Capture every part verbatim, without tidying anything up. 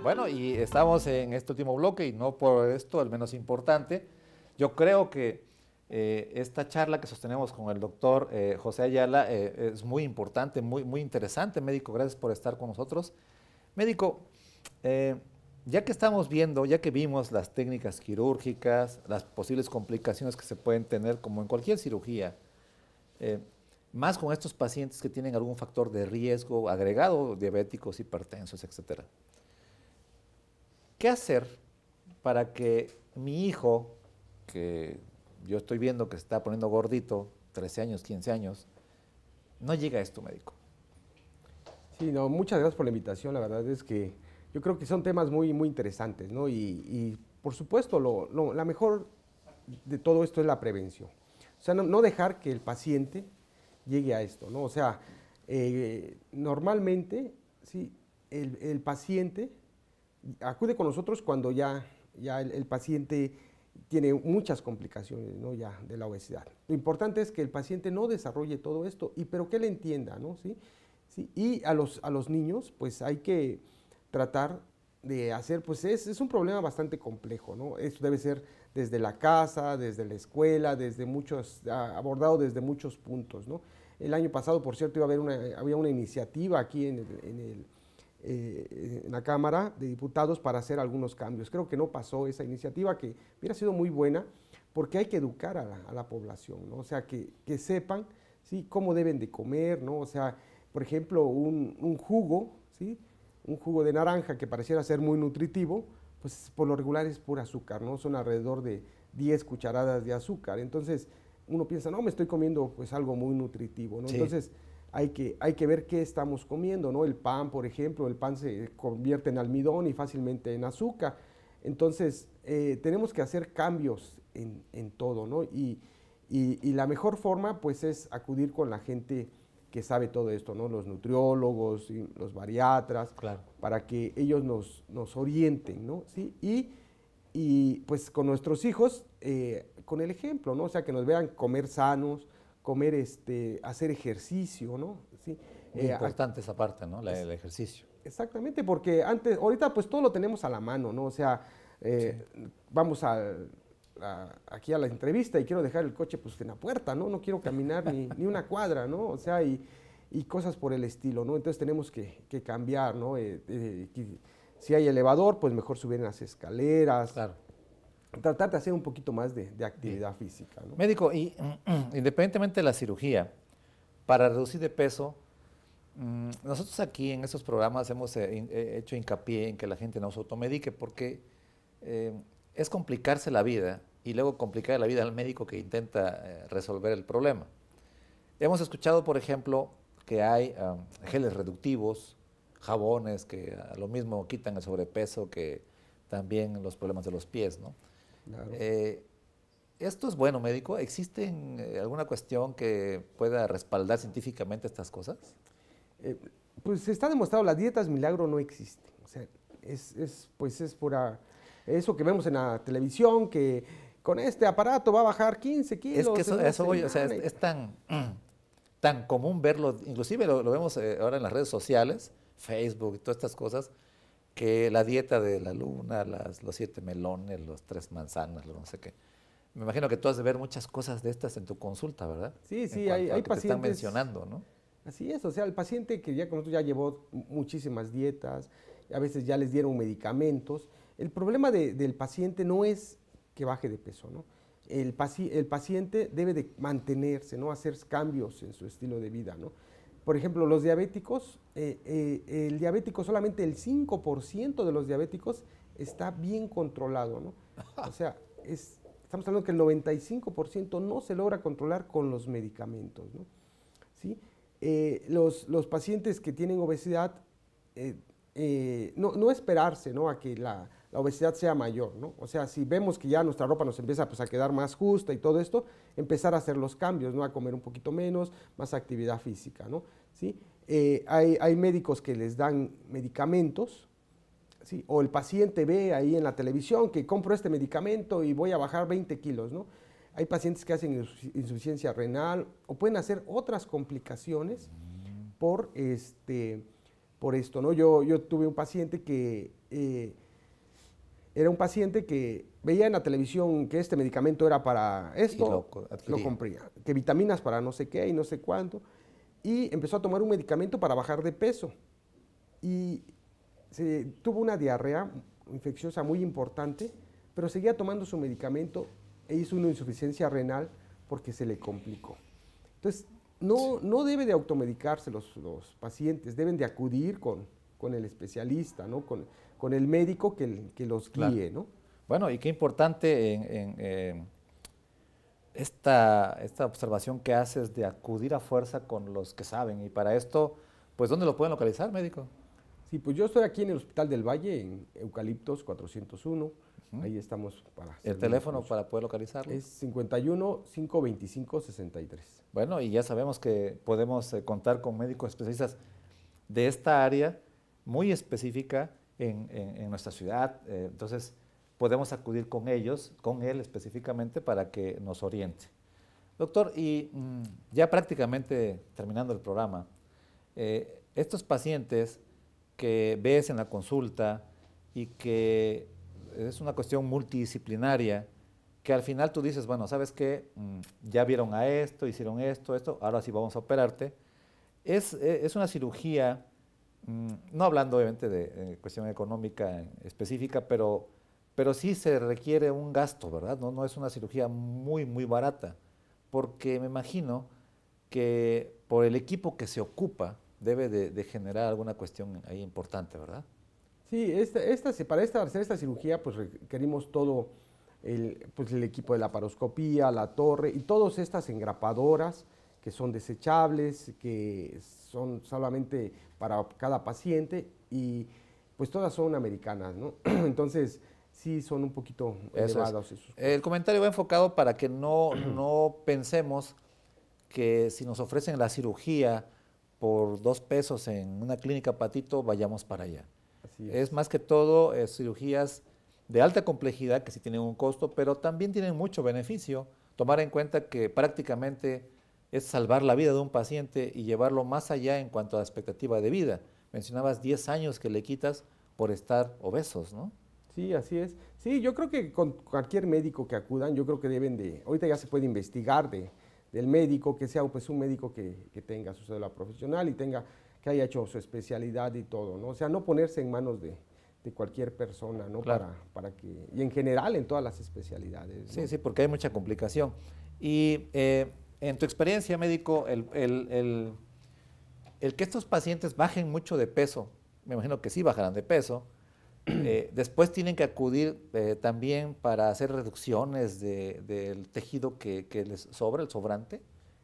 Bueno, y estamos en este último bloque, y no por esto el menos importante. Yo creo que eh, esta charla que sostenemos con el doctor eh, José Ayala eh, es muy importante, muy, muy interesante. Médico, gracias por estar con nosotros. Médico, eh, ya que estamos viendo, ya que vimos las técnicas quirúrgicas, las posibles complicaciones que se pueden tener, como en cualquier cirugía, eh, más con estos pacientes que tienen algún factor de riesgo agregado, diabéticos, hipertensos, etcétera. ¿Qué hacer para que mi hijo, que yo estoy viendo que se está poniendo gordito, trece años, quince años, no llegue a esto, médico? Sí, no, muchas gracias por la invitación. La verdad es que yo creo que son temas muy, muy interesantes, ¿no? Y, y por supuesto, lo, lo, la mejor de todo esto es la prevención. O sea, no, no dejar que el paciente llegue a esto, ¿no? O sea, eh, normalmente, sí, el, el paciente acude con nosotros cuando ya, ya el, el paciente tiene muchas complicaciones, ¿no? Ya de la obesidad. Lo importante es que el paciente no desarrolle todo esto, y, pero que él entienda, ¿no? ¿Sí? ¿Sí? Y a los, a los niños, pues hay que tratar de hacer, pues es, es un problema bastante complejo, ¿no? Esto debe ser desde la casa, desde la escuela, desde muchos, abordado desde muchos puntos, ¿no? El año pasado, por cierto, iba a haber una, había una iniciativa aquí en, el, en, el, eh, en la Cámara de Diputados para hacer algunos cambios. Creo que no pasó esa iniciativa, que hubiera sido muy buena, porque hay que educar a la, a la población, ¿no? O sea, que, que sepan, ¿sí?, cómo deben de comer, ¿no? O sea, por ejemplo, un, un jugo, ¿sí?, un jugo de naranja que pareciera ser muy nutritivo, pues por lo regular es pura azúcar, ¿no? Son alrededor de diez cucharadas de azúcar. Entonces, uno piensa, no, me estoy comiendo pues algo muy nutritivo, ¿no? Sí. Entonces, hay que, hay que ver qué estamos comiendo, ¿no? El pan, por ejemplo, el pan se convierte en almidón y fácilmente en azúcar. Entonces, eh, tenemos que hacer cambios en, en todo, ¿no? Y, y, y la mejor forma, pues, es acudir con la gente que sabe todo esto, ¿no? Los nutriólogos, y los bariatras, claro, para que ellos nos, nos orienten, ¿no? ¿Sí? Y, y pues con nuestros hijos, eh, con el ejemplo, ¿no? O sea, que nos vean comer sanos, comer, este, hacer ejercicio, ¿no? ¿Sí? Muy eh, importante esa parte, ¿no? La, el ejercicio. Exactamente, porque antes, ahorita pues todo lo tenemos a la mano, ¿no? O sea, eh, sí. vamos a, a, aquí a la entrevista y quiero dejar el coche pues en la puerta, ¿no? No quiero caminar ni, ni una cuadra, ¿no? O sea, y, y cosas por el estilo, ¿no? Entonces tenemos que, que cambiar, ¿no? Eh, eh, si hay elevador, pues mejor subir en las escaleras. Claro. Tratar de hacer un poquito más de, de actividad Bien. física, ¿no? Médico, y independientemente de la cirugía, para reducir de peso, nosotros aquí en estos programas hemos hecho hincapié en que la gente no se automedique, porque eh, es complicarse la vida y luego complicar la vida al médico que intenta eh, resolver el problema. Hemos escuchado, por ejemplo, que hay um, geles reductivos, jabones que a lo mismo quitan el sobrepeso que también los problemas de los pies, ¿no? Claro. Eh, ¿Esto es bueno, médico? ¿Existe eh, alguna cuestión que pueda respaldar científicamente estas cosas? Eh, pues está demostrado, las dietas milagro no existen. O sea, es, es, pues es pura, eso que vemos en la televisión, que con este aparato va a bajar quince kilos. Es que eso, eso voy, o sea, es, es tan, tan común verlo, inclusive lo, lo vemos eh, ahora en las redes sociales, Facebook y todas estas cosas, que la dieta de la luna, las, los siete melones, los tres manzanas, lo no sé qué. Me imagino que tú has de ver muchas cosas de estas en tu consulta, ¿verdad? Sí, sí, hay, hay que pacientes. Te están mencionando, ¿no? Así es, o sea, el paciente que ya con nosotros ya llevó muchísimas dietas, a veces ya les dieron medicamentos. El problema de, del paciente no es que baje de peso, ¿no? El, paci el paciente debe de mantenerse, ¿no? Hacer cambios en su estilo de vida, ¿no? Por ejemplo, los diabéticos, eh, eh, el diabético, solamente el cinco por ciento de los diabéticos está bien controlado, ¿no? O sea, es, estamos hablando que el noventa y cinco por ciento no se logra controlar con los medicamentos, ¿no? ¿Sí? Eh, los, los pacientes que tienen obesidad, eh, eh, no, no esperarse, ¿no?, a que la, la obesidad sea mayor, ¿no? O sea, si vemos que ya nuestra ropa nos empieza pues, a quedar más justa y todo esto, empezar a hacer los cambios, ¿no?, a comer un poquito menos, más actividad física, ¿no? ¿Sí? Eh, hay, hay médicos que les dan medicamentos, ¿sí? O el paciente ve ahí en la televisión que compro este medicamento y voy a bajar veinte kilos, ¿no? Hay pacientes que hacen insuficiencia renal o pueden hacer otras complicaciones por, este, por esto, ¿no? Yo, yo tuve un paciente que eh, era un paciente que veía en la televisión que este medicamento era para esto, lo, lo compré, que vitaminas para no sé qué y no sé cuánto, y empezó a tomar un medicamento para bajar de peso. Y se, tuvo una diarrea infecciosa muy importante, pero seguía tomando su medicamento e hizo una insuficiencia renal porque se le complicó. Entonces, no, no debe de automedicarse los, los pacientes, deben de acudir con, con el especialista, ¿no? con, con el médico que, que los guíe. Claro. ¿No? Bueno, y qué importante en, en eh, esta, esta observación que haces de acudir a fuerza con los que saben. Y para esto, pues, ¿dónde lo pueden localizar, médico? Sí, pues yo estoy aquí en el Hospital del Valle, en Eucaliptos cuatrocientos uno. Uh-huh. Ahí estamos para... ¿El teléfono mucho. para poder localizarlo? Es cincuenta y uno, quinientos veinticinco, sesenta y tres. Bueno, y ya sabemos que podemos eh, contar con médicos especialistas de esta área muy específica en, en, en nuestra ciudad. Eh, entonces, podemos acudir con ellos, con él específicamente, para que nos oriente. Doctor, y mmm, ya prácticamente terminando el programa, eh, estos pacientes que ves en la consulta y que es una cuestión multidisciplinaria, que al final tú dices, bueno, ¿sabes qué? Mm, ya vieron a esto, hicieron esto, esto, ahora sí vamos a operarte. Es, es una cirugía, mmm, no hablando obviamente de, de cuestión económica específica, pero, pero sí se requiere un gasto, ¿verdad? No, no es una cirugía muy, muy barata, porque me imagino que por el equipo que se ocupa, debe de, de generar alguna cuestión ahí importante, ¿verdad? Sí, esta, esta, para esta, hacer esta cirugía pues requerimos todo el, pues, el equipo de la laparoscopía, la torre y todas estas engrapadoras que son desechables, que son solamente para cada paciente y pues todas son americanas, ¿no? Entonces sí son un poquito Eso elevados. Es. Esos El comentario va enfocado para que no, no pensemos que si nos ofrecen la cirugía por dos pesos en una clínica Patito, vayamos para allá. Así es. Es más que todo eh, cirugías de alta complejidad que sí tienen un costo, pero también tienen mucho beneficio. Tomar en cuenta que prácticamente es salvar la vida de un paciente y llevarlo más allá en cuanto a la expectativa de vida. Mencionabas diez años que le quitas por estar obesos, ¿no? Sí, así es. Sí, yo creo que con cualquier médico que acudan, yo creo que deben de, ahorita ya se puede investigar de del médico, que sea pues un médico que, que tenga su cédula profesional y tenga, que haya hecho su especialidad y todo, ¿no? O sea, no ponerse en manos de, de cualquier persona, ¿no? Claro. Para, para que, y en general en todas las especialidades, ¿no? Sí, sí, porque hay mucha complicación. Y eh, en tu experiencia, médico, el, el, el, el que estos pacientes bajen mucho de peso, me imagino que sí bajarán de peso, Eh, después tienen que acudir eh, también para hacer reducciones de, del tejido que, que les sobra, el sobrante.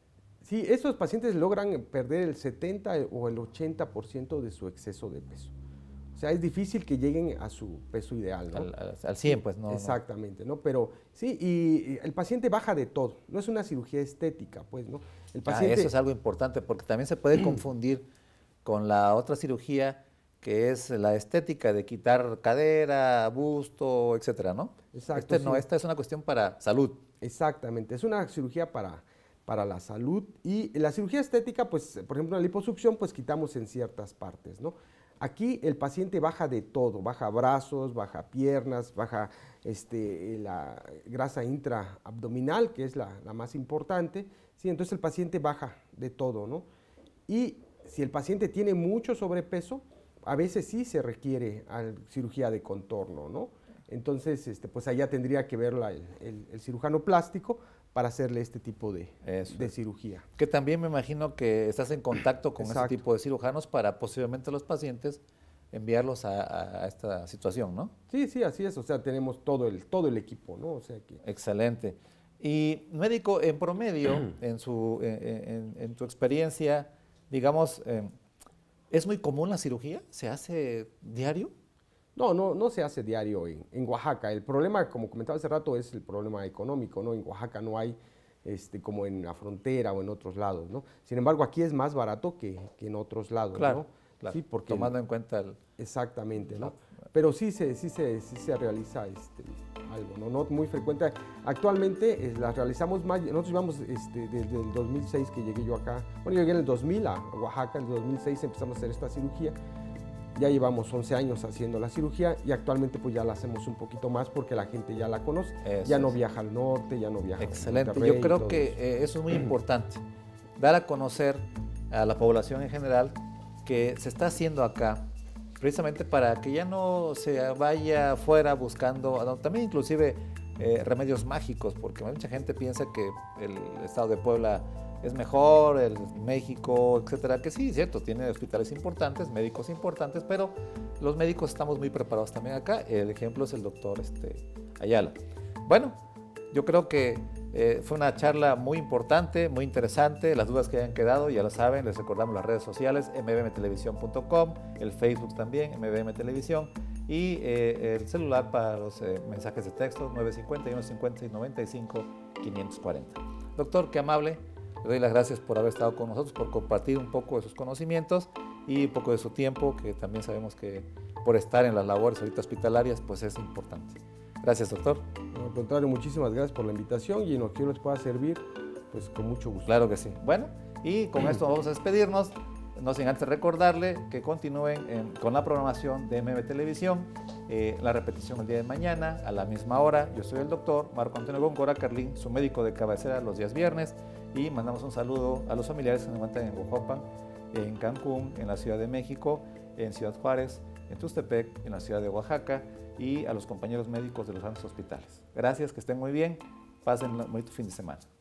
Sí, estos pacientes logran perder el setenta o el ochenta por ciento de su exceso de peso. O sea, es difícil que lleguen a su peso ideal, ¿no? Al, al, al cien, pues, no. Exactamente, ¿no? Pero sí, y, y el paciente baja de todo. No es una cirugía estética, pues, ¿no? El paciente... Ah, eso es algo importante porque también se puede confundir con la otra cirugía que es la estética de quitar cadera, busto, etcétera, ¿no? Exacto. Este no, sí. esta es una cuestión para salud. Exactamente, es una cirugía para, para la salud y la cirugía estética, pues, por ejemplo, la liposucción, pues quitamos en ciertas partes, ¿no? Aquí el paciente baja de todo, baja brazos, baja piernas, baja este, la grasa intraabdominal, que es la, la más importante, ¿sí? Entonces el paciente baja de todo, ¿no? Y si el paciente tiene mucho sobrepeso, a veces sí se requiere cirugía de contorno, ¿no? Entonces, este, pues allá tendría que verla el, el, el cirujano plástico para hacerle este tipo de, de cirugía. Que también me imagino que estás en contacto con Exacto. ese tipo de cirujanos para posiblemente los pacientes enviarlos a, a esta situación, ¿no? Sí, sí, así es. O sea, tenemos todo el, todo el equipo, ¿no? O sea que... Excelente. Y médico, en promedio, en, su, en, en, en tu experiencia, digamos, eh, ¿es muy común la cirugía? ¿Se hace diario? No, no, no se hace diario en, en Oaxaca. El problema, como comentaba hace rato, es el problema económico, ¿no? En Oaxaca no hay, este, como en la frontera o en otros lados, ¿no? Sin embargo, aquí es más barato que, que en otros lados, claro, ¿no? Claro, sí, porque tomando el, en cuenta el... Exactamente, ¿no? Pero sí se, sí se, sí se realiza este, algo, ¿no? No muy frecuente. Actualmente eh, las realizamos más, nosotros llevamos este, desde el dos mil seis que llegué yo acá, bueno, yo llegué en el dos mil a Oaxaca, en el dos mil seis empezamos a hacer esta cirugía Ya llevamos once años haciendo la cirugía y actualmente pues ya la hacemos un poquito más porque la gente ya la conoce. Eso ya no es. viaja al norte, ya no viaja Excelente. a Monterrey. Yo creo y todo que eso. eh, eso es muy importante, dar a conocer a la población en general que se está haciendo acá, precisamente para que ya no se vaya afuera buscando, no, también inclusive eh, remedios mágicos, porque mucha gente piensa que el estado de Puebla es mejor, el México, etcétera, que sí, cierto, tiene hospitales importantes, médicos importantes, pero los médicos estamos muy preparados también acá. El ejemplo es el doctor este, Ayala. Bueno, yo creo que eh, fue una charla muy importante, muy interesante. Las dudas que hayan quedado, ya lo saben, les recordamos las redes sociales, m b m televisión punto com, el Facebook también, M B M Televisión, y eh, el celular para los eh, mensajes de texto, nueve cinco uno, cincuenta y noventa y cinco, quinientos cuarenta. Doctor, qué amable. Le doy las gracias por haber estado con nosotros, por compartir un poco de sus conocimientos y un poco de su tiempo, que también sabemos que por estar en las labores ahorita hospitalarias, pues es importante. Gracias, doctor. No, al contrario, muchísimas gracias por la invitación y en lo que yo les pueda servir, pues con mucho gusto. Claro que sí. Bueno, y con esto vamos a despedirnos. No sin antes recordarle que continúen en, con la programación de M B Televisión, eh, la repetición el día de mañana a la misma hora. Yo soy el doctor Marco Antonio Góngora Carlín, su médico de cabecera los días viernes, y mandamos un saludo a los familiares que se encuentran en Huajuapan, en Cancún, en la Ciudad de México, en Ciudad Juárez, en Tustepec, en la ciudad de Oaxaca, y a los compañeros médicos de los grandes hospitales. Gracias, que estén muy bien, pasen un bonito fin de semana.